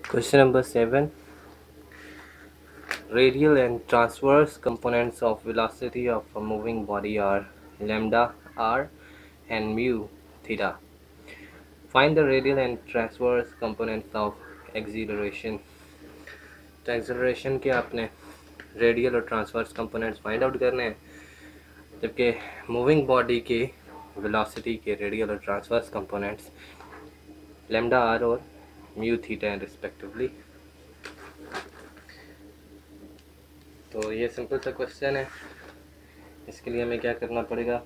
Question number 7. Radial and transverse components of velocity of a moving body are lambda r and mu theta. Find the radial and transverse components of acceleration. तो acceleration के आपने radial और transverse components find out करने हैं, जबकि moving body के velocity के radial और ट्रांसवर्स कंपोनेंट्स लैम्डा आर और म्यू थीटा हैं रिस्पेक्टिवली। तो ये सिंपल सा क्वेश्चन है। इसके लिए हमें क्या करना पड़ेगा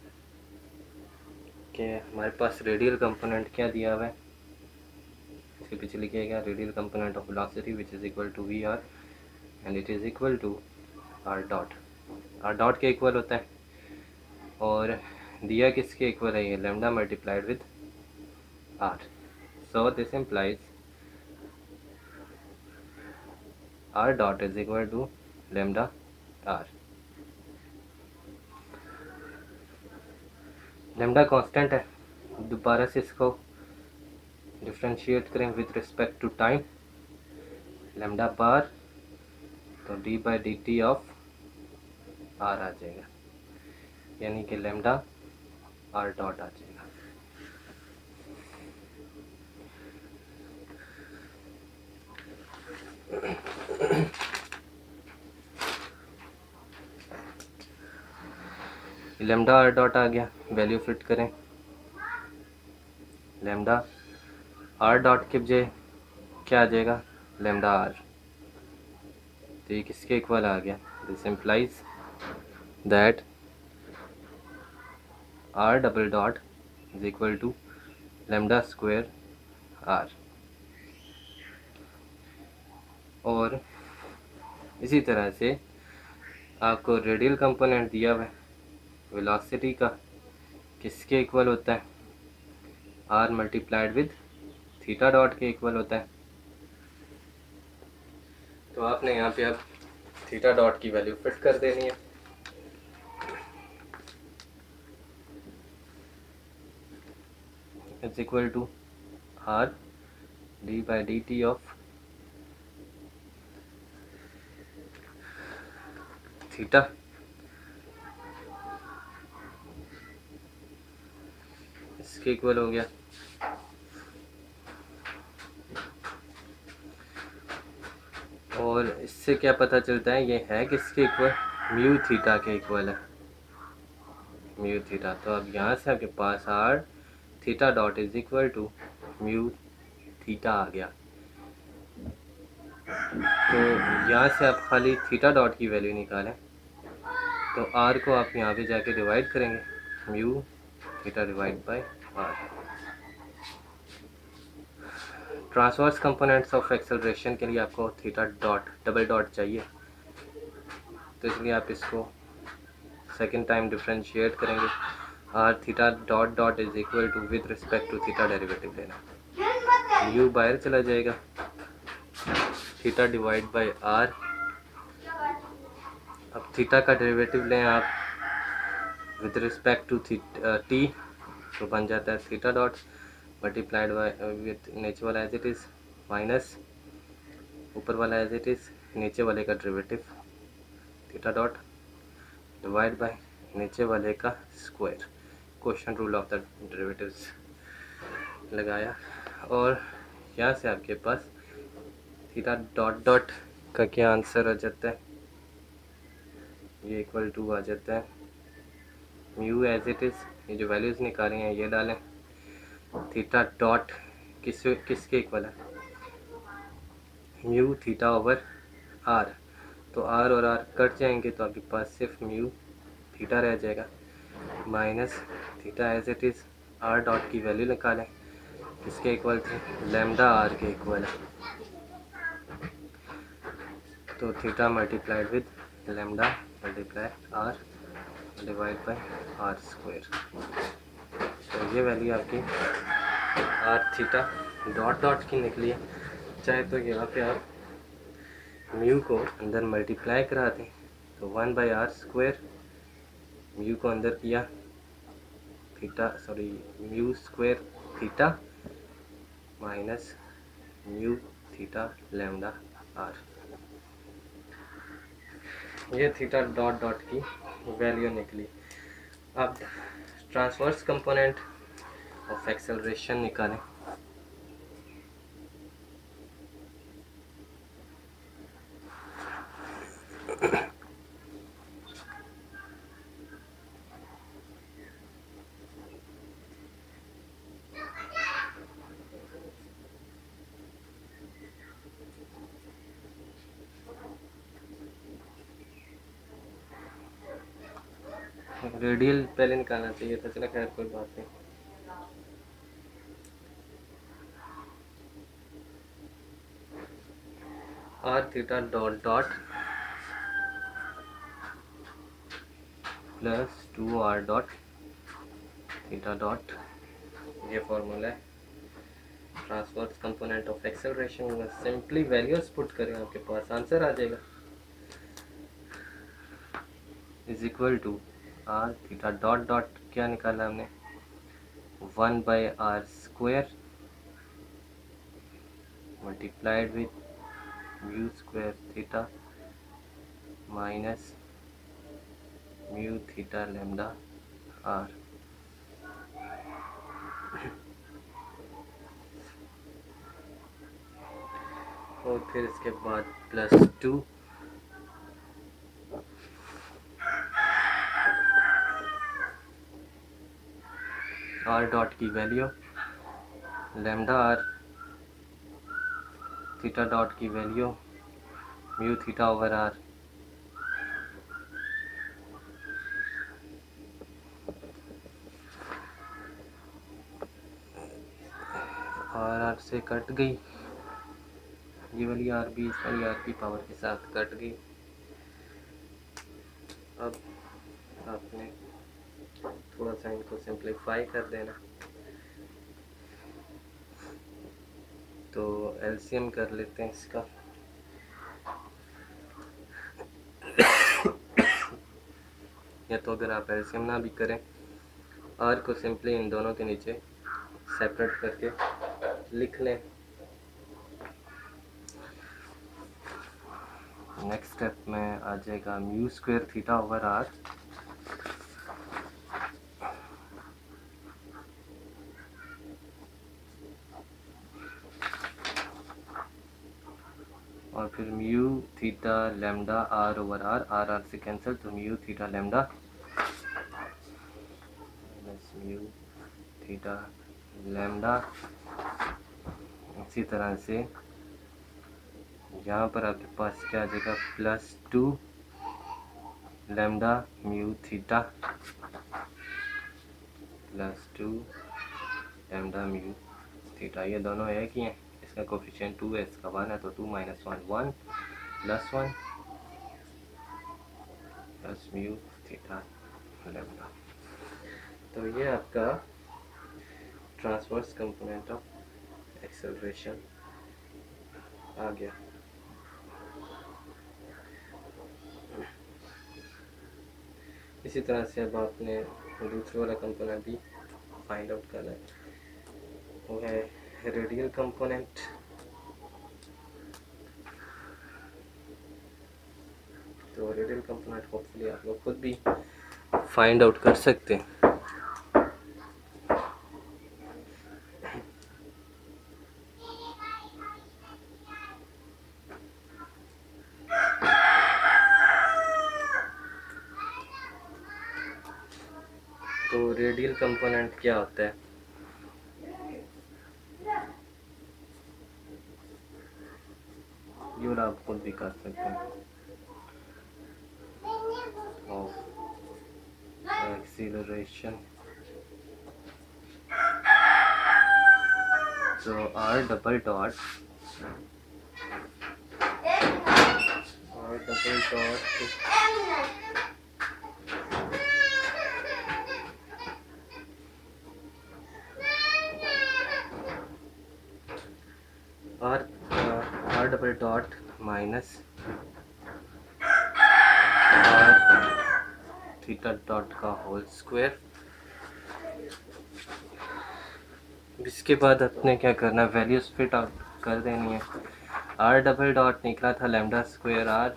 कि हमारे पास रेडियल कंपोनेंट क्या दिया हुआ है, इसके पीछे लिखिएगा radial component of velocity which is equal to v r and it is equal to r dot. R dot के इक्वल होता है और दिया किसके इक्वल है, ये lambda multiplied with r. So this implies r dot is equal to lambda r. Lambda constant है, दोबारा से इसको डिफ्रेंशिएट करें with respect to time, lambda बार तो d by D T of r आ जाएगा, यानी कि लैम्डा आर डॉट आ जाएगा। लैम्डा आर डॉट आ गया, वैल्यू फिट करें, लैम्डा आर डॉट के बजाय क्या आ जाएगा, लैम्डा आर। तो ये किसके इक्वल आ गया, this implies that r double dot is equal to lambda square r. और इसी तरह से आपको रेडियल कंपोनेंट दिया हुआ है वेलोसिटी का, किसके इक्वल होता है, r multiplied with theta dot के इक्वल होता है। तो आपने यहाँ पे अब थीटा डॉट की वैल्यू फिट कर देनी है। It's equal to r d by D T of theta इसके इक्वल हो गया। और इससे क्या पता चलता है, ये है किसके इक्वल, म्यू थीटा के इक्वल है, म्यू थीटा। तो अब यहाँ से आपके पास r theta dot is equal to mu theta आ गया। तो यहाँ से आप खाली थीटा डॉट की वैल्यू निकालें तो आर को आप यहाँ पे जाके डिवाइड करेंगे, mu theta divide by r. Transverse components of acceleration के लिए आपको थीटा डॉट डबल डॉट चाहिए, तो इसलिए आप इसको सेकेंड टाइम डिफ्रेंशिएट करेंगे। R theta dot dot is equal to with respect to theta derivative लेना, यू बाहर चला जाएगा, थीटा डिवाइड बाय आर। अब थीटा का डेरिवेटिव लें आप विद रिस्पेक्ट टू टी, तो बन जाता है theta dot multiplied by with नीचे वाला एज इट इज़ माइनस ऊपर वाला एज इट इज़, नीचे वाले का derivative theta dot divide by नीचे वाले का square. Question rule of the derivatives लगाया और यहाँ से आपके पास थीटा डॉट डॉट का क्या आंसर आ जाता है, ये इक्वल टू आ जाता है म्यू एज इट इज़, ये जो वैल्यूज़ निकाली हैं ये डालें, थीटा डॉट किसके इक्वल है, म्यू थीटा ओवर आर। तो आर और आर कट जाएंगे तो आपके पास सिर्फ म्यू थीटा रह जाएगा, minus theta as it is, r dot की वैल्यू निकालें, किसके इक्वल थी, लैम्डा आर के इक्वल है। तो theta multiplied with lambda multiply r divide by r square. तो ये वैल्यू आपकी आर थीटा डॉट डॉट की निकली है। चाहे तो यहाँ पे आप म्यू को अंदर मल्टीप्लाई करा दें तो 1 बाई आर स्क्वायर, म्यू को अंदर किया theta mu square theta minus mu theta lambda r. ये थीटा डॉट डॉट की वैल्यू निकली। अब ट्रांसवर्स कंपोनेंट ऑफ एक्सेलरेशन निकालें। रेडियल पहले निकालना चाहिए था, चला खैर कोई बात नहीं। R theta dot dot plus 2r dot theta dot, ये फॉर्मूला है transverse component of acceleration. Simply values put करें, आपके पास आंसर आ जाएगा। Is equal to r theta dot dot, क्या निकाला हमने, 1/r² multiplied with mu square theta minus mu theta lambda r. और फिर इसके बाद प्लस 2 आर डॉट की value, lambda r theta dot की value mu theta over r. R से कट गई, ये वाली आर भी इस वाली आर की पावर के साथ कट गई। अब आपने थोड़ा सा इनको सिंप्लीफाई कर देना, तो एलसीएम कर लेते हैं इसका। या तो अगर आप एलसीएम ना भी करें, आर को सिंपली इन दोनों के नीचे सेपरेट करके लिख लें। नेक्स्ट स्टेप में आ जाएगा mu square theta over r और फिर mu theta lambda r over r, r r से कैंसिल, तो mu theta lambda minus mu theta lambda. इसी तरह से यहाँ पर आपके पास क्या आ जाएगा, +2 lambda mu theta +2 lambda mu theta. ये दोनों एक ही हैं, इसका कोफिशिएंट 2 है, इसका 1 है, तो 2 - 1 1 +1 प्लस म्यू थीटा लैम्डा। तो ये आपका ट्रांसवर्स कंपोनेंट ऑफ एक्सेलरेशन आ गया। इसी तरह से अब आपने दूसरा वाला कंपोनेंट भी फाइंड आउट करना है, वो है रेडियल कंपोनेंट। तो रेडियल कंपोनेंट होपफुली आप लोग खुद भी फाइंड आउट कर सकते हैं। तो रेडियल कंपोनेंट क्या होता है, ये आप खुद भी कर सकते हैं। ऑफ एक्सीलरेशन, तो r double dot r double dot minus are theta dot का होल स्क्वायर। इसके बाद अपने क्या करना है, वैल्यूज फिट आउट कर देनी है। आर डबल डॉट निकला था lambda square r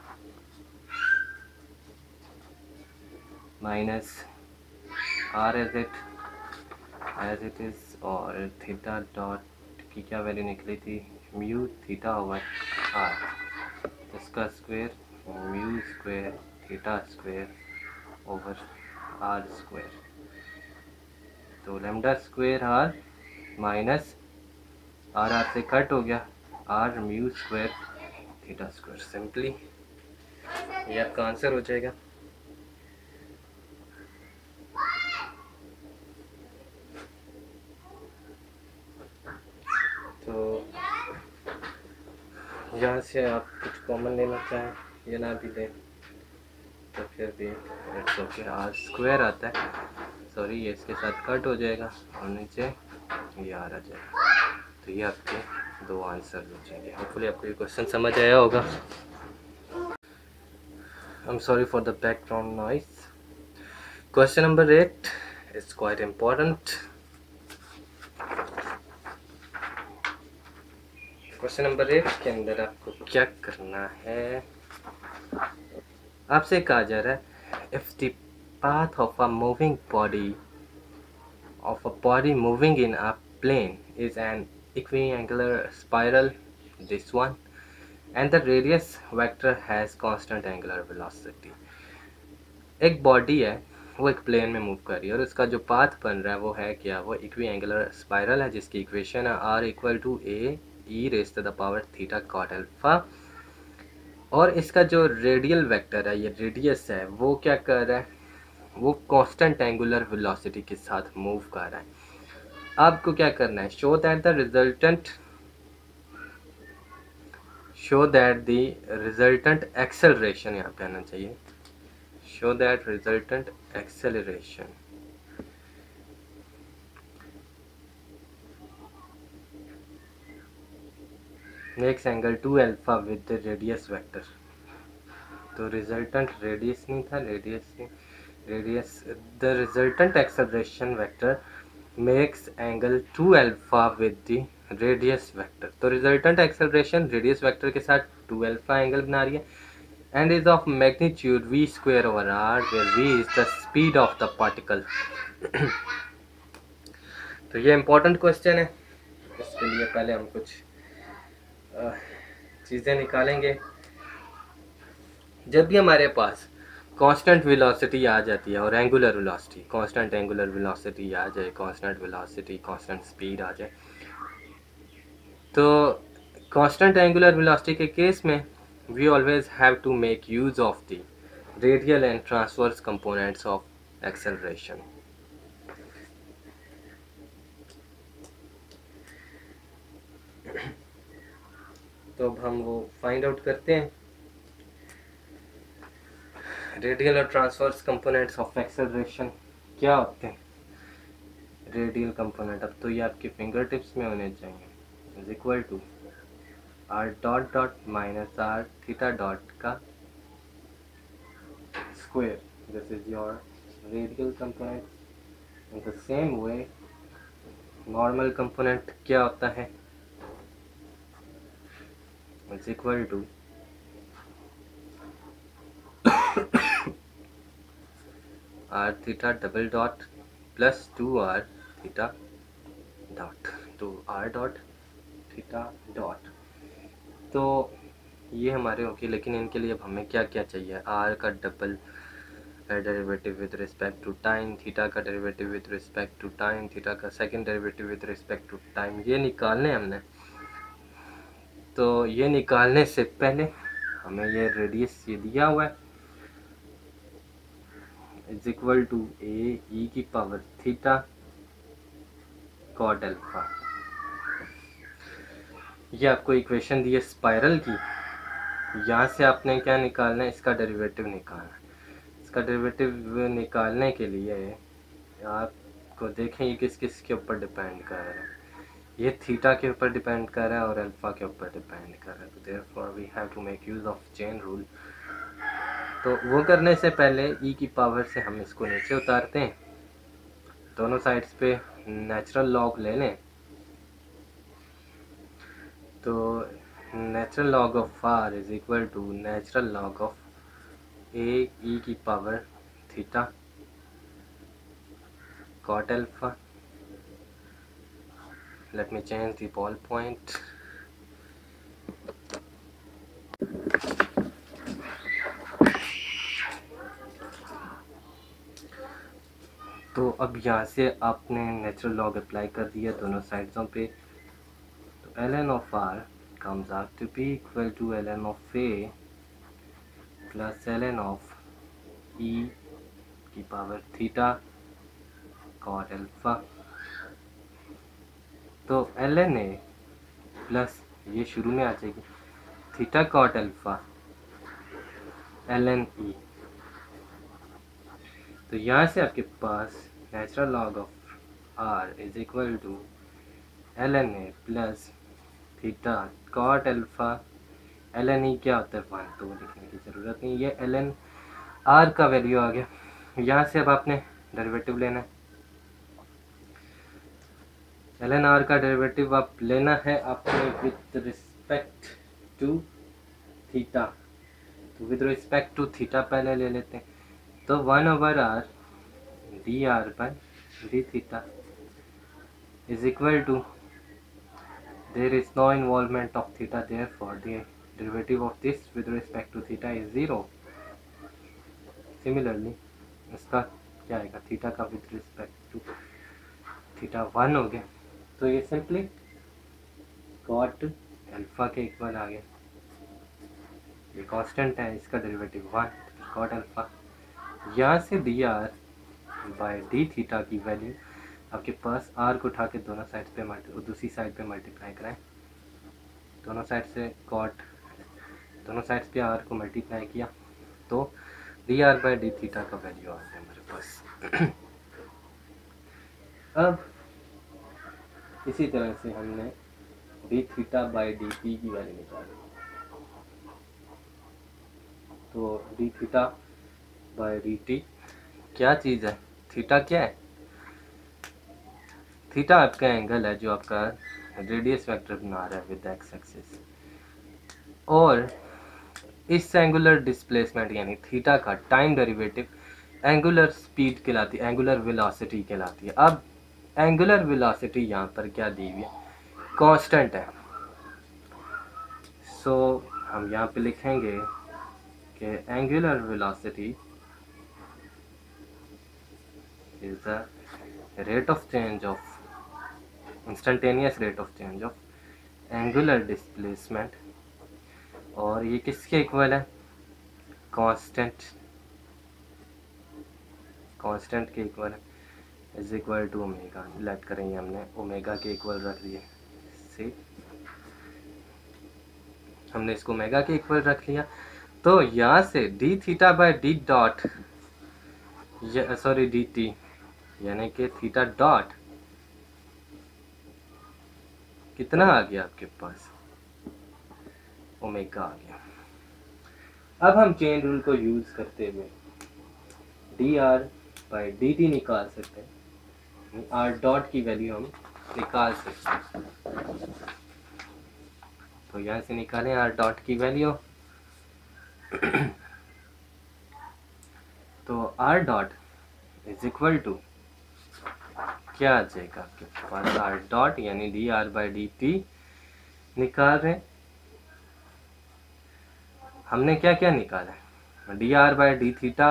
minus r as it is, और थीटा डॉट की क्या वैल्यू निकली थी, म्यू थीटा ओवर आर, इसका square mu square theta square over r square. तो lambda square r minus r से कट हो गया, r mu square theta square. Simply ये आपका आंसर हो जाएगा। तो यहाँ से आप कुछ कॉमन लेना चाहें या ना भी लें तो फिर भी इट्स ओके। आर स्क्वायर आता है, सॉरी ये इसके साथ कट हो जाएगा और नीचे ये आर आ जाएगा। तो ये आपके दो आंसर हो जाएंगे। होपफुली आपको ये क्वेश्चन समझ आया होगा। I'm sorry for the background noise. Question number 8 is quite important. Question number 8 के अंदर आपको क्या करना है, आपसे कहा जा रहा है if the path of a moving body moving in a plane is an equiangular spiral, this one, and the radius vector has constant angular velocity। एक बॉडी है वो एक प्लेन में मूव कर रही है और उसका जो पाथ बन रहा है वो है क्या, वो इक्वी एंगुलर स्पाइरल है जिसकी इक्वेशन है r equal to a e raise to the power theta cot alpha. और इसका जो रेडियल वेक्टर है, ये रेडियस है, वो क्या कर रहा है, वो कांस्टेंट एंगुलर वेलोसिटी के साथ मूव कर रहा है। आपको क्या करना है, show that the resultant acceleration, यहाँ पे आना चाहिए, show that resultant acceleration makes angle 2 alpha with the radius vector। तो रिजल्टेंट रेडियस नहीं था, radius the resultant acceleration vector makes angle 2 alpha with the radius vector. तो रिजल्टेंट एक्सेलरेशन रेडियस वेक्टर के साथ 2 अल्फा एंगल बना रही है and is of magnitude v square over r, where v is the speed of the particle। तो ये important question है, इसके लिए पहले हम कुछ चीज़ें निकालेंगे। जब भी हमारे पास कांस्टेंट वेलोसिटी आ जाती है और angular velocity, constant angular velocity आ जाए, कांस्टेंट वेलोसिटी कांस्टेंट स्पीड आ जाए, तो कांस्टेंट एंगुलर वेलोसिटी के केस में we always have to make use of the radial and transverse components of acceleration। तो अब हम वो फाइंड आउट करते हैं, रेडियल और ट्रांसवर्स कंपोनेंट्स ऑफ एक्सेलरेशन क्या होते हैं। रेडियल कंपोनेंट, अब तो ये आपके फिंगर टिप्स में होने चाहिए, is equal to r dot dot minus are theta dot का square, this is your radial component. In the same way normal component क्या होता है, is equal to r theta double dot plus 2 r theta dot, तो r dot theta dot. तो ये हमारे होगी, लेकिन इनके लिए अब हमें क्या क्या चाहिए, आर का double derivative with respect to time, theta का derivative with respect to time, theta का second derivative with respect to time, ये निकालने हमने। तो ये निकालने से पहले हमें ये रेडियस ये दिया हुआ है, is equal to a e की पावर थीटा कॉट अल्फा। ये आपको इक्वेशन दी है स्पाइरल की, यहाँ से आपने क्या निकालना है, इसका डेरिवेटिव निकालना है। इसका डेरिवेटिव निकालने के लिए आपको देखें ये किस किस के ऊपर डिपेंड कर रहा है, ये थीटा के ऊपर डिपेंड कर रहा है और अल्फा के ऊपर डिपेंड कर रहा है। तो therefore we have to make use of chain rule. तो वो करने से पहले ई की पावर से हम इसको नीचे उतारते हैं, दोनों साइड्स पे नेचुरल लॉग ले लें। तो natural log of r is equal to natural log of a e की power theta cot alpha. Let me change the ball point. तो अब यहाँ से आपने नेचुरल लॉग अप्लाई कर दिया दोनों साइड्सों पे, तो ln of r comes out to be equal to ln of a plus ln of e की पावर थीटा cot alpha. तो ln a प्लस ये शुरू में आ जाएगी theta cot alpha ln e. तो यहाँ से आपके पास natural log of r is equal to ln a plus theta cot alpha ln e क्या होता है 1, तो वो लिखने की ज़रूरत नहीं, ये ln r का वैल्यू आ गया। यहाँ से अब आपने डेरिवेटिव लेना है, ln r का डेरिवेटिव आप लेना है आपने विद रिस्पेक्ट टू थीटा। तो विद रिस्पेक्ट टू थीटा पहले ले लेते हैं, तो 1/r dr by d theta is equal to, there is no involvement of theta, therefore the derivative of this with respect to theta is 0. Similarly इसका क्या आएगा, theta का विद रिस्पेक्ट टू थीटा 1 हो गया, तो ये सिंपली cot अल्फा के equal आ गया। ये कांस्टेंट है, इसका डेरिवेटिव 1 cot अल्फा। यहाँ से dr बाय डी थीटा की वैल्यू आपके पास r को उठा के दोनों साइड पे दूसरी साइड पे मल्टीप्लाई कराएं, दोनों साइड से दोनों साइड्स पे r को मल्टीप्लाई किया तो dr बाय डी थीटा का वैल्यू आ गया हमारे पास। अब इसी तरह से हमने d theta by d t की वैल्यू निकाली, तो d theta by d t क्या चीज़ है, थीटा क्या है, थीटा आपका एंगल है जो आपका रेडियस वेक्टर बना रहा है विद एक्स एक्सिस, और इस एंगुलर डिस्प्लेसमेंट यानी थीटा का टाइम डेरिवेटिव एंगुलर स्पीड कहलाती है, एंगुलर वेलोसिटी कहलाती है। अब एंगुलर वेलोसिटी यहाँ पर क्या दी हुई है, कांस्टेंट है। सो हम यहाँ पे लिखेंगे कि angular velocity is the rate of change of instantaneous rate of change of angular displacement, और ये किसके इक्वल है, कांस्टेंट के इक्वल है, is equal to omega. Let करेंगे हमने ओमेगा के इक्वल रख दिए, सी हमने इसको ओमेगा के इक्वल रख लिया, तो यहाँ से d theta by d dot sorry d t यानी कि थीटा डॉट कितना आ गया आपके पास, ओमेगा आ गया। अब हम चेन रूल को यूज करते हुए d are by D t निकाल सकते हैं, आर डॉट की वैल्यू हम निकाल सकते हैं। तो यहाँ से निकालें आर डॉट की वैल्यू, तो r dot is equal to क्या आ जाएगा आपके पास, आर डॉट यानी d are by D t निकाल रहे हैं। हमने क्या क्या निकाला है, d are by d theta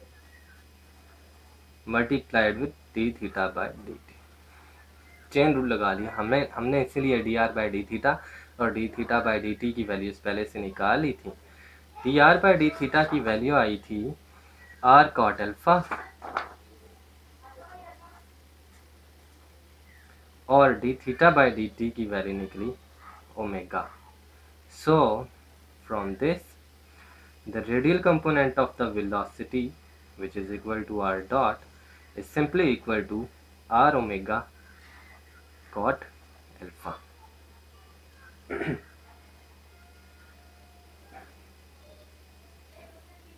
multiplied with d theta by D t, chain rule लगा लिया हमने इसीलिए d are by d theta और d theta by D t की वैल्यूज पहले से निकाल ली थी। D are by d theta की वैल्यू आई थी आर कॉट अल्फा, और d theta by D t की वैल्यू निकली omega. So from this the radial component of the velocity which is equal to r dot is simply equal to r omega cot alpha।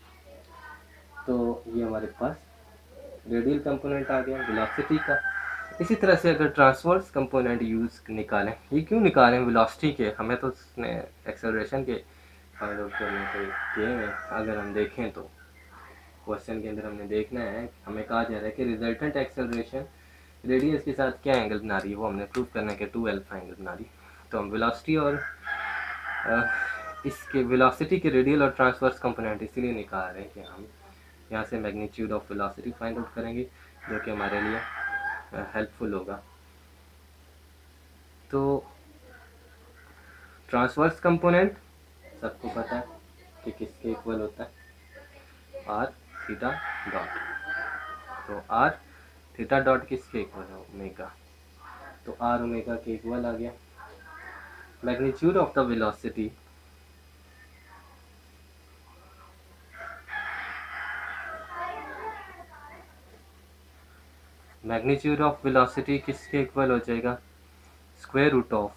तो ये हमारे पास radial component आ गया velocity का, इसी तरह से अगर ट्रांसवर्स कंपोनेंट यूज़ निकालें, ये क्यों निकालें वेलोसिटी के, हमें तो उसने एक्सेलरेशन के फाइंड आउट करने के दिए हैं। अगर हम देखें तो क्वेश्चन के अंदर हमने देखना है, हमें कहा जा रहा है कि रिजल्टेंट एक्सेलरेशन रेडियस के साथ क्या एंगल बना रही है, वो हमने प्रूव करना है कि 2 अल्फा एंगल बना रही है। तो हम वेलोसिटी और इसके वेलोसिटी के रेडियल और ट्रांसवर्स कंपोनेंट इसीलिए निकाल रहे हैं कि हम यहाँ से magnitude of velocity find out करेंगे, जो कि हमारे लिए हेल्पफुल होगा। तो ट्रांसवर्स कंपोनेंट सबको पता है कि किसके इक्वल होता है, आर थीटा डॉट। तो आर थीटा डॉट किसके इक्वल है, ओमेगा। तो आर ओमेगा के इक्वल आ गया। Magnitude of the velocity magnitude of velocity किसके इक्वल हो जाएगा, square root of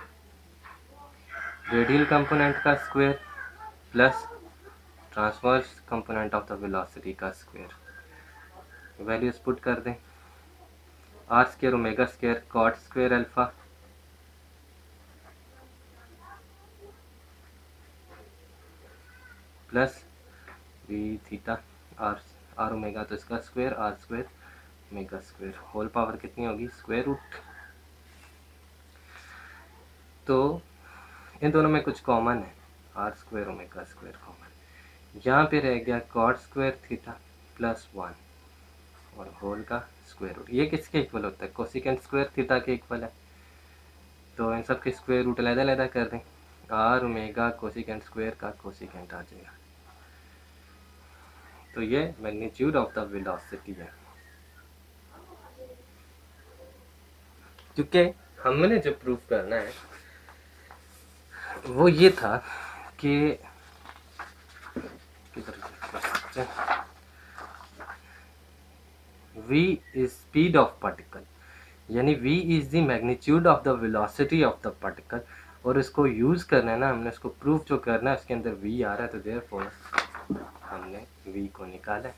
radial component का square plus transverse component of the velocity का स्क्वायर। वैल्यूज पुट कर दें, R square omega square cot square alpha plus V theta R R omega, तो इसका square R square omega square whole power कितनी होगी, square root. तो इन दोनों में कुछ कॉमन है, R square omega square common. यहाँ पे रह गया कॉट स्क्वायर थीटा प्लस 1 और होल का स्क्वायर रूट। ये किसके इक्वल होता है, कोसिकेंट स्क्वायर थीटा के इक्वल है। तो इन सब के स्क्वायर रूट अलग-अलग कर दें, आर ओमेगा कोसिकेंट स्क्वायर का कोसिकेंट आ जाएगा। तो ये मैग्नीट्यूड ऑफ द वेलोसिटी है। क्योंकि हमने जो प्रूफ करना है वो ये था कि v is speed of particle, यानी v is the magnitude of the velocity of the particle, और इसको यूज़ करना है ना, हमने इसको प्रूफ जो करना है उसके अंदर v आ रहा है, तो देयरफॉर हमने v को निकाला है।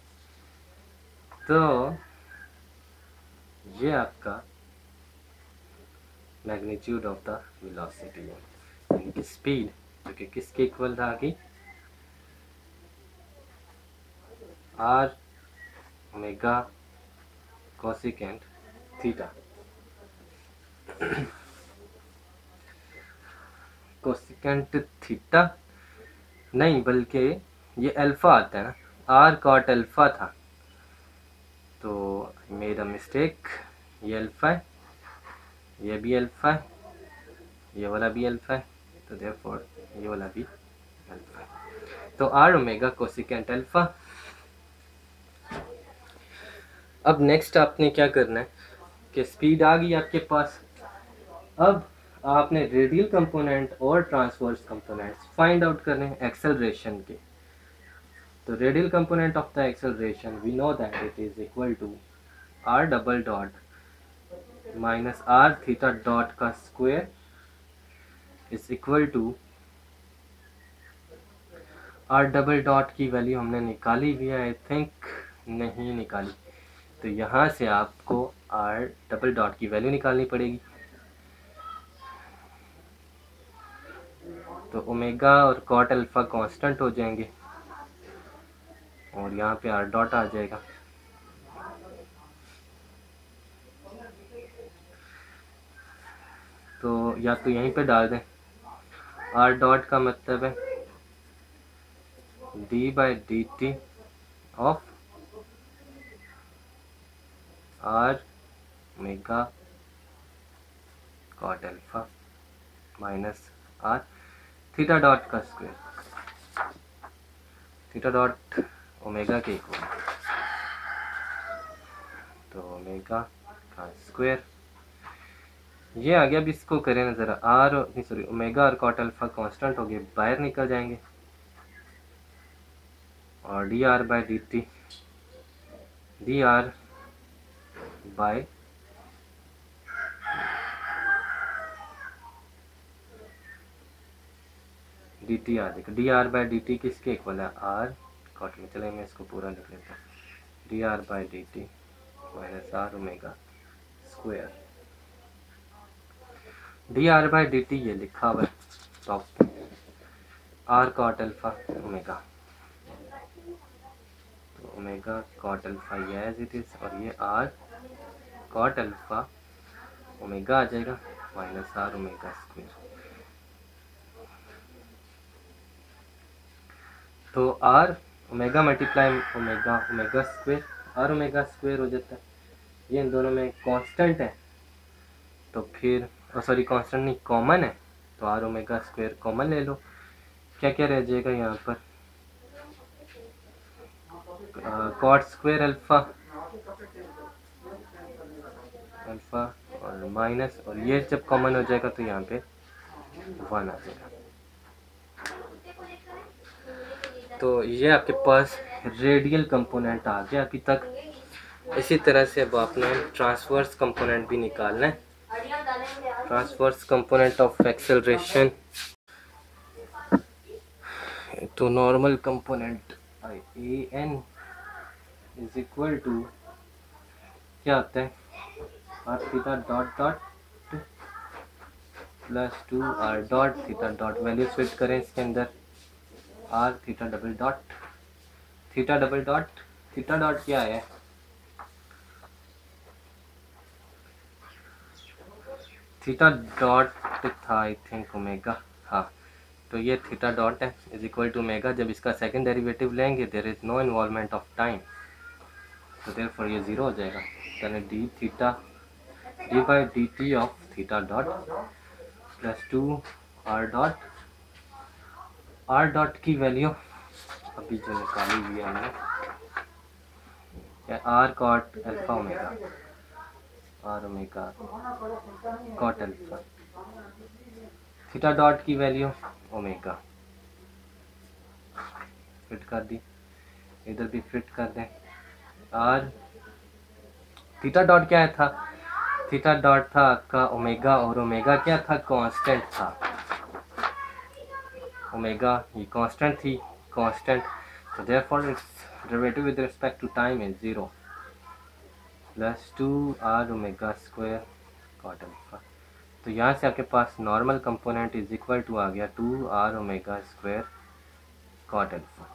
तो ये आपका मैग्नीट्यूड ऑफ द वेलोसिटी है, यानी कि स्पीड, जो कि किसके इक्वल था कि R omega cosecant theta. Cosecant theta नहीं, बल्कि ये अल्फा आता है ना, आर कॉट अल्फा था, तो मेड अ मिस्टेक। ये अल्फा है, ये भी अल्फा है, ये वाला भी अल्फा है, तो देयरफॉर ये वाला भी अल्फा है। तो आर ओमेगा कोसिकेंट अल्फा। अब नेक्स्ट आपने क्या करना है कि स्पीड आ गई आपके पास, अब आपने रेडियल कंपोनेंट और ट्रांसवर्स कंपोनेंट्स फाइंड आउट करने हैं एक्सेलरेशन के। तो radial component of the acceleration we know that it is equal to R double dot minus are theta dot का square is equal to R double dot की value हमने निकाली भी है, आई थिंक नहीं निकाली, तो यहाँ से आपको आर डबल डॉट की वैल्यू निकालनी पड़ेगी। तो ओमेगा और कॉट अल्फा कांस्टेंट हो जाएंगे और यहाँ पे आर डॉट आ जाएगा। तो या तो यहीं पे डाल दें, आर डॉट का मतलब है D by D T of R omega cot alpha minus are theta dot का स्क्वायर, थीटा डॉट ओमेगा के इक्वल, तो ओमेगा का स्क्वायर ये आ गया। अब इसको करें ना ज़रा, आर नहीं सॉरी ओमेगा और कॉट अल्फा कांस्टेंट हो गए, बाहर निकल जाएंगे, और D are by D T, D are by D T आ जाएगा। D are by D T किसके इक्वल है, आर कॉट में। चले मैं इसको पूरा लिख लेता हूँ, D are by D T minus R omega square. D are by D T ये लिखा हुआ है top, R cot alpha omega, तो ओमेगा कॉट अल्फा ये एज इट इज, और ये आर कॉट अल्फा ओमेगा आ जाएगा माइनस आर ओमेगा स्क्वायर। तो R omega multiply omega omega square, R omega square हो जाता है। ये इन दोनों में कांस्टेंट है, तो फिर सॉरी कांस्टेंट नहीं कॉमन है, तो आर ओमेगा स्क्वायर कॉमन ले लो। क्या क्या रह जाएगा यहाँ पर, कॉट स्क्वायर अल्फा अल्फा और माइनस, और ये जब कॉमन हो जाएगा तो यहाँ पे 1 आ जाएगा। तो ये आपके पास रेडियल कंपोनेंट आ गया अभी तक। इसी तरह से अब आपने ट्रांसवर्स कंपोनेंट भी निकालना है। ट्रांसवर्स कंपोनेंट ऑफ एक्सेलरेशन, तो normal component A N is equal to क्या आता है, R theta dot dot plus 2 are dot theta dot, value fit करें इसके अंदर, R theta double dot, theta double dot, theta dot क्या है, theta dot था आई थिंक ओमेगा, हाँ, तो ये थीटा डॉट है इज इक्वल टू ओमेगा। जब इसका सेकंड डेरिवेटिव लेंगे there is no involvement of time, तो देयरफॉर ये जीरो हो जाएगा। यानी D theta D by D T of theta dot plus 2 are dot की वैल्यू अभी जो निकाली हुई है हमने, R cot alpha omega, R omega cot alpha, theta dot की वैल्यू ओमेगा, फिट कर दी, इधर भी फिट कर दें। आर थीटा डॉट क्या था, थीटा डॉट था आपका ओमेगा, और ओमेगा क्या था, कांस्टेंट था, ओमेगा ये कांस्टेंट थी, कांस्टेंट, तो therefore it's derivative with respect to time is 0 plus 2 R omega square cot alpha. तो यहाँ से आपके पास normal component is equal to आ गया 2 R omega square cot alpha.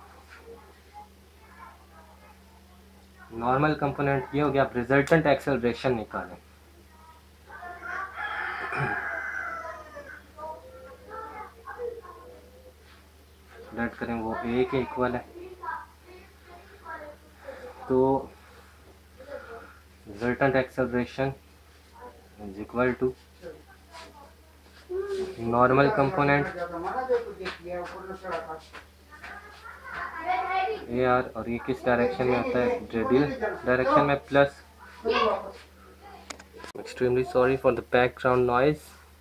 Normal component ये हो गया। आप रिजल्टेंट एक्सेलरेशन निकालें, लेट करें वो ए के इक्वल है, तो resultant acceleration is equal to normal component A R, और ये किस डायरेक्शन में होता है, रेडियल डायरेक्शन में, plus, extremely sorry for the background noise,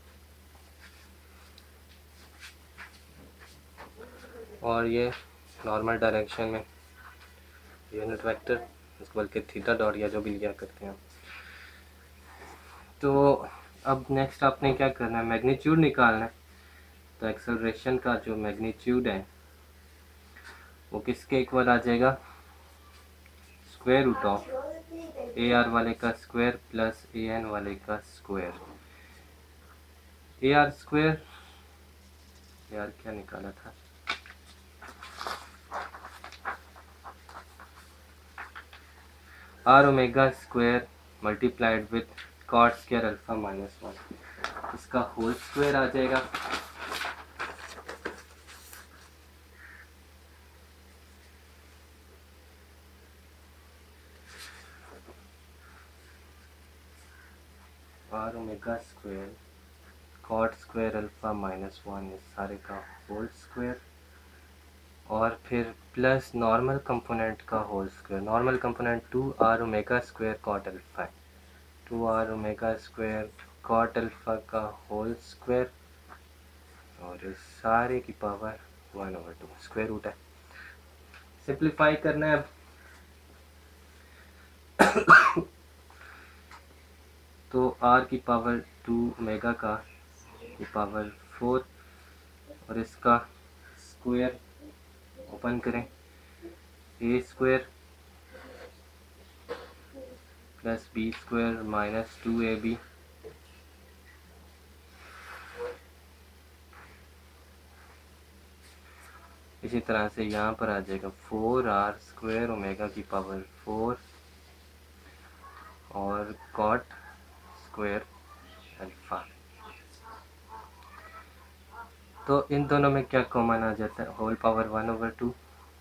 और ये नॉर्मल डायरेक्शन में यूनिट वेक्टर, इसको बल्कि थीटा डॉट या जो भी लिया करते हैं। तो अब नेक्स्ट आपने क्या करना है, मैग्नीट्यूड निकालना है। तो एक्सेलरेशन का जो मैग्नीट्यूड है वो किसके इक्वल आ जाएगा, square root of A R वाले का स्क्वायर प्लस ए एन वाले का स्क्वायर। ए आर स्क्वायर, यार क्या निकाला था, R omega square multiplied with cot square alpha minus 1, इसका होल स्क्वायर आ जाएगा। R omega square cot square alpha minus 1 इस सारे का होल स्क्वायर, और फिर प्लस नॉर्मल कंपोनेंट का whole square. Normal component 2 R omega square cot alpha, 2 R omega square cot alpha का होल स्क्वायर, और इस सारे की पावर 1/2 स्क्वायर रूट है। सिंप्लीफाई करना है अब। तो आर की पावर 2 ओमेगा का की पावर 4, और इसका स्क्वायर ओपन करें, A square plus B square minus 2ab इसी तरह से यहाँ पर आ जाएगा 4r स्क्वायर ओमेगा की पावर 4 और कॉट स्क्वायर अल्फा। तो इन दोनों में क्या कॉमन आ जाता है? Whole power 1/2।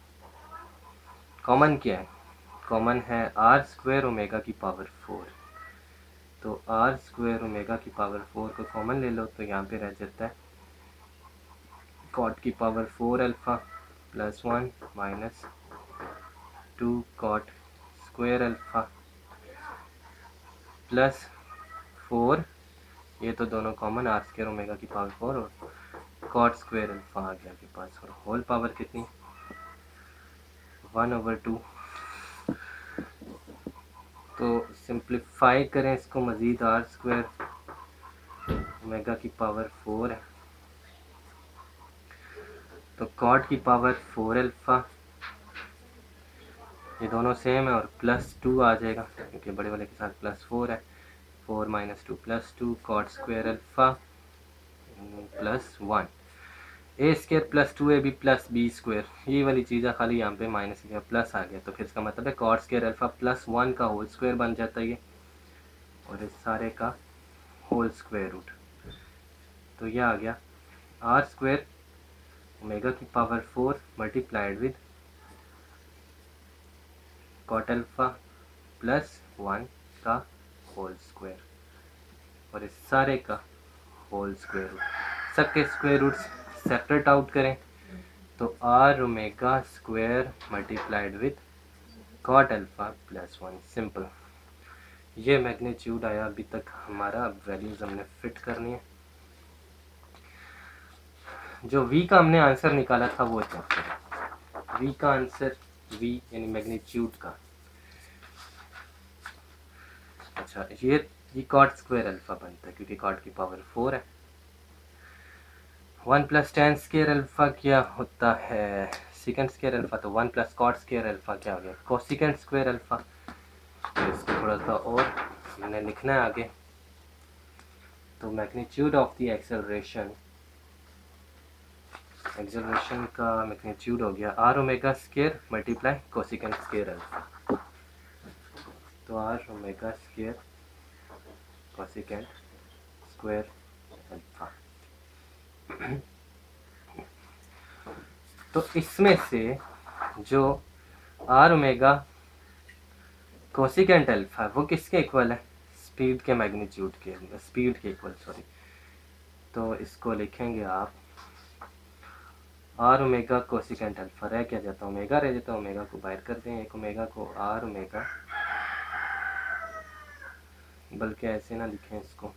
कॉमन क्या है? कॉमन है r स्क्वायर ओमेगा की पावर 4। तो r स्क्वायर ओमेगा की पावर 4 को कॉमन ले लो तो यहाँ पे रह जाता है कॉट की power 4 alpha plus 1 minus 2 cot square alpha plus 4, ये तो दोनों कॉमन, r स्क्वायर ओमेगा की पावर 4 और कॉट स्क्वायर अल्फ़ा आ गया आपके पास, और होल पावर कितनी? 1/2। तो सिंप्लीफाई करें इसको मज़ीद, r स्क्वायर ओमेगा की पावर 4 है तो कॉट की पावर 4 अल्फ़ा, ये दोनों सेम है, और प्लस 2 आ जाएगा क्योंकि बड़े वाले के साथ प्लस 4 है। 4 minus 2 plus 2 cot square alpha plus 1 A square plus 2ab plus B square, ये वाली चीज़ें खाली यहाँ पे माइनस किया प्लस आ गया, तो फिर इसका मतलब है कॉट स्क्वायर अल्फ़ा प्लस 1 का होल स्क्वायर बन जाता है ये, और इस सारे का होल स्क्वायर रूट। तो यह आ गया r स्क्वायर ओमेगा की power 4 multiplied with cot alpha plus 1 का होल स्क्वायर, और इस सारे का होल स्क्वायर रूट। सबके स्क्वायर रूट्स सेपरेट आउट करें तो r omega square multiplied with cot alpha plus 1, simple. ये मैग्नीट्यूड आया अभी तक हमारा। अब वैल्यूज़ हमने फिट करनी है। जो v का हमने आंसर निकाला था वो था v का आंसर, v यानी मैग्नीट्यूड का। अच्छा, ये कॉट स्क्वायर अल्फ़ा बनता है क्योंकि कॉट की पावर 4 है। 1 प्लस टेन स्क्वायर अल्फ़ा क्या होता है? सेकेंड स्क्वायर अल्फ़ा, तो 1 प्लस कॉट स्क्वायर अल्फ़ा क्या हो गया? Cosecant square alpha. तो इसको थोड़ा सा और हमने लिखना है आगे। तो मैग्नीट्यूड ऑफ द एक्सेलरेशन का मैग्नीट्यूड हो गया r omega square multiply cosecant square alpha. तो r omega square cosecant square alpha. तो इसमें से जो r ओमेगा कोसेकेंट अल्फ़ा वो किसके इक्वल है? स्पीड के मैग्नीट्यूड के, स्पीड के इक्वल, सॉरी। तो इसको लिखेंगे आप r ओमेगा कोसेकेंट अल्फ़ा, रह क्या जाता है? ओमेगा रह जाता है, ओमेगा को बाहर कर दें, एक ओमेगा को r ओमेगा, बल्कि ऐसे ना लिखें इसको,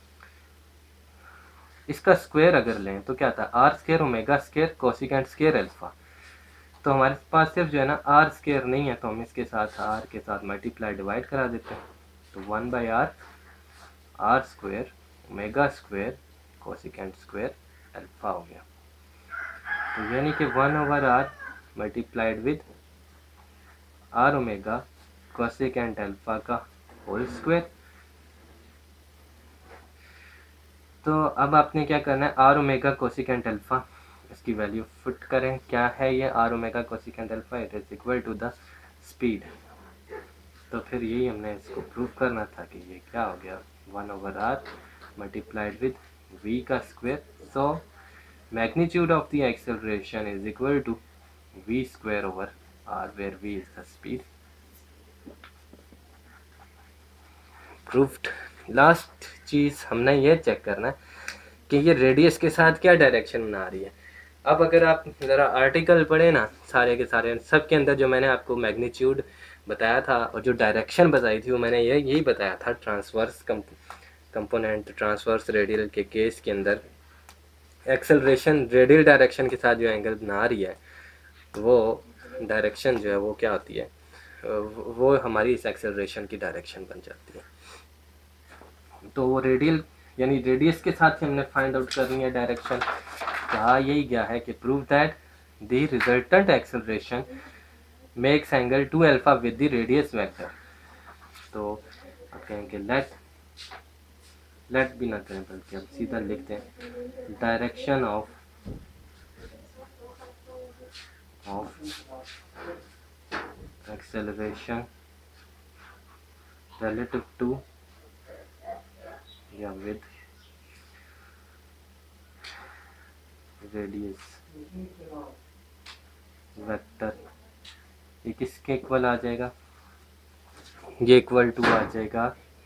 इसका स्क्वायर अगर लें तो क्या था? r square omega square cosecant square alpha. तो हमारे पास सिर्फ जो है ना r स्क्वायर नहीं है, तो हम इसके साथ r के साथ मल्टीप्लाई डिवाइड करा देते हैं। तो 1/r r square omega square cosecant square alpha हो गया। तो यानी कि 1/r multiplied with r omega cosecant alpha का होल स्क्वायर। तो अब आपने क्या करना है? r ओमेगा कोसेकेंट अल्फ़ा, इसकी वैल्यू फिट करें। क्या है ये r omega cosecant alpha? It is equal to the speed. तो फिर यही हमने इसको प्रूव करना था कि ये क्या हो गया? 1/r मल्टीप्लाइड विद v का square. So magnitude of the acceleration is equal to v square over r, where v is the speed. Proved. Last चीज़ हमने ये चेक करना है कि ये रेडियस के साथ क्या डायरेक्शन बना रही है। अब अगर आप ज़रा आर्टिकल पढ़े ना, सारे के सारे सब के अंदर जो मैंने आपको मैग्नीट्यूड बताया था और जो डायरेक्शन बताई थी वो मैंने यही बताया था। ट्रांसवर्स कंपोनेंट, ट्रांसवर्स रेडियल के केस के अंदर एक्सेलरेशन रेडियल डायरेक्शन के साथ जो एंगल बना रही है वो डायरेक्शन जो है वो क्या होती है? वो हमारी इस एक्सेलरेशन की डायरेक्शन बन जाती है। तो वो रेडियल यानी रेडियस के साथ ही हमने फाइंड आउट करनी है डायरेक्शन। कहा यही गया है कि prove that the resultant acceleration makes angle 2α with the radius vector. तो आप कहेंगे लेट भी ना करें बल्कि अब सीधा लिखते हैं direction of acceleration relative to या with रेडियस वेक्टर। ये किसके इक्वल आ जाएगा, ये इक्वल टू आ जाएगा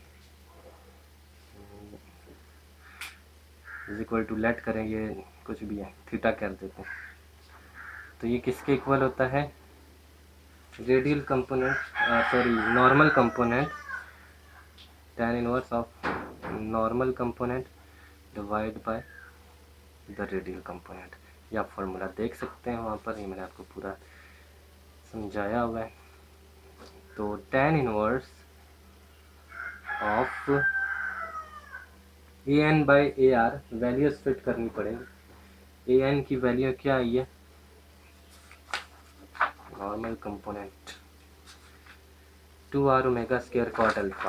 इज इक्वल टू लेट करें, ये कुछ भी है थीटा कर देते हैं, तो ये किसके इक्वल होता है, radial component sorry normal component tan inverse of normal component divide by the radial component. या फॉर्मूला देख सकते हैं वहाँ पर, ये मैंने आपको पूरा समझाया हुआ है। तो tan inverse of an by AR values fit करनी पड़ेगी। an की वैल्यू क्या आई है, normal component 2r omega square cot alpha,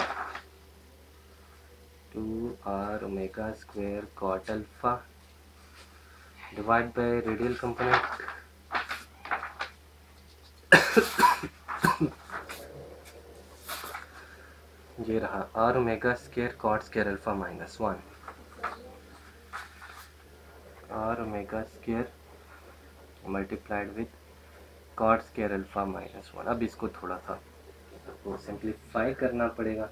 2r omega square cot alpha divide by radial component ये रहा r omega square cot square alpha minus 1, r omega square multiplied with cot square alpha minus 1। अब इसको थोड़ा सा आपको simplify करना पड़ेगा,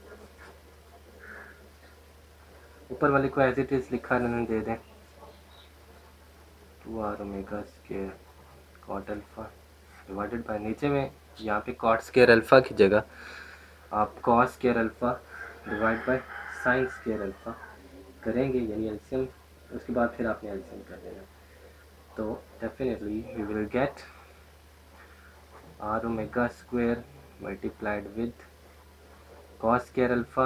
ऊपर वाले को एज इट इज लिखा रहने दे दें, 2r omega square cot alpha divided by नीचे में यहाँ पे कॉट स्क्वायर अल्फा की जगह आप cos square alpha divide by sine square alpha करेंगे, यानी एलसीएम, उसके बाद फिर आपने एलसीएम कर देना। तो definitely you will get r omega square multiplied with cos square alpha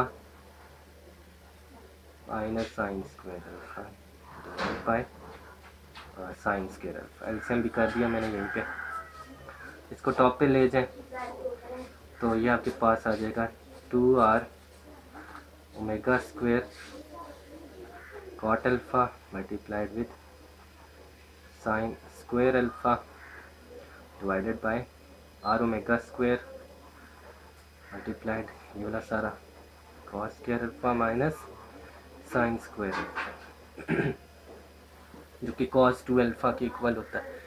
minus sine square alpha divide by sine square alpha. LCM भी कर दिया मैंने यहीं पे, इसको टॉप पे ले जाएं तो ये आपके पास आ जाएगा 2r omega square cot alpha multiplied with sine square alpha divided by r omega square multiplied ये वाला सारा cos square alpha minus sine square जो कि cos 2 अल्फा के इक्वल होता है।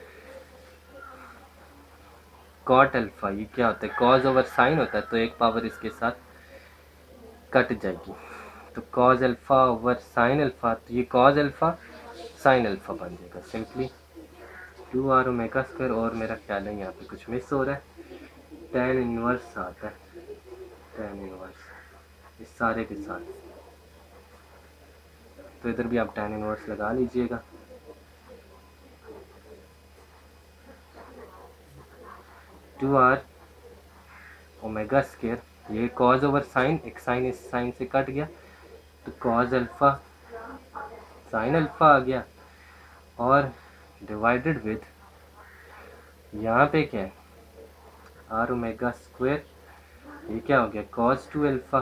कॉट अल्फा ये क्या होता है, कॉज ओवर साइन होता है, तो एक पावर इसके साथ कट जाएगी, तो cos alpha over sine alpha, तो ये कॉज अल्फा साइन अल्फा बन जाएगा सिंपली 2r ओमेगा स्क्वायर। और मेरा ख्याल है यहाँ पे कुछ मिस हो रहा है, tan इनवर्स आता है, tan इनवर्स इस सारे के साथ, तो इधर भी आप tan इनवर्स लगा लीजिएगा। टू आर ओमेगा स्क्वायर, ये कॉज ओवर साइन, एक साइन इस साइन से कट गया, तो कॉज अल्फा साइन अल्फा आ गया, और डिवाइडेड विद यहाँ पे क्या है आर ओमेगा स्क्वायर, ये क्या हो गया कॉज 2 अल्फा।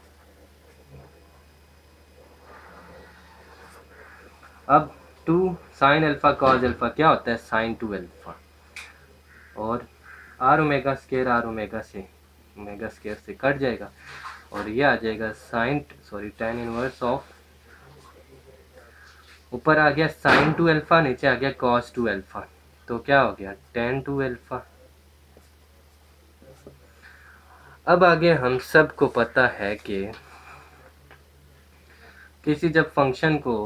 अब 2 साइन अल्फा कॉज अल्फा क्या होता है साइन 2 अल्फा, और आर ओमेगा से ओमेगा स्क्वायर से कट जाएगा, और ये आ जाएगा sine sorry tan inverse of, ऊपर आ गया साइन 2 अल्फा, नीचे आ गया cos 2 अल्फा, तो क्या हो गया tan 2 अल्फा। अब आगे हम सबको पता है कि किसी जब फंक्शन को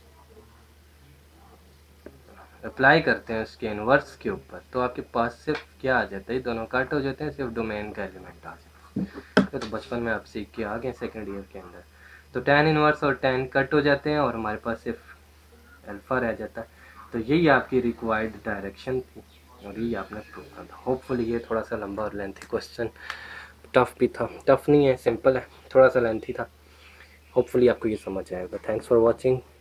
अप्लाई करते हैं उसके इनवर्स के ऊपर, तो आपके पास सिर्फ क्या आ जाता है, दोनों कट हो जाते हैं, सिर्फ डोमेन का एलिमेंट आ जाता है। तो बचपन में आप सीख के आ गए सेकेंड ईयर के अंदर, तो tan इनवर्स और tan कट हो जाते हैं और हमारे पास सिर्फ अल्फा रह जाता है। तो यही आपकी रिक्वायर्ड डायरेक्शन थी और यही आपने प्रूव करना था। होपफुली ये थोड़ा सा लंबा और लेंथी क्वेश्चन, टफ भी था, टफ नहीं है सिंपल है, थोड़ा सा लेंथी था। होपफुली आपको ये समझ आएगा। Thanks for watching.